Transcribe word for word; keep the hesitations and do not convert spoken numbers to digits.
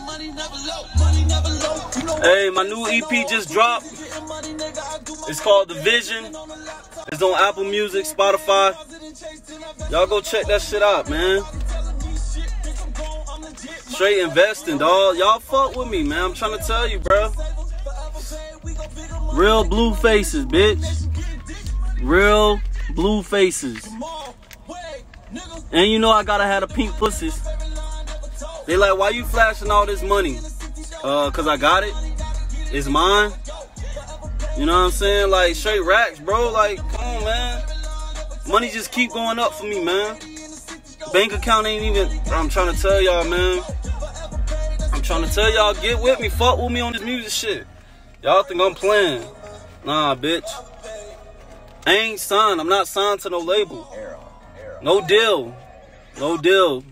Hey, my new E P just dropped. It's called The Vision. It's on Apple Music, Spotify. Y'all go check that shit out, man. Straight investing, dog. Y'all fuck with me, man. I'm trying to tell you, bro. Real blue faces, bitch. Real blue faces. And you know I gotta have the pink pussies. They like, why you flashing all this money? Uh, cause I got it. It's mine. You know what I'm saying? Like, straight racks, bro. Like, come on, man. Money just keep going up for me, man. Bank account ain't even... I'm trying to tell y'all, man. I'm trying to tell y'all, get with me. Fuck with me on this music shit. Y'all think I'm playing. Nah, bitch. I ain't signed. I'm not signed to no label. No deal. No deal.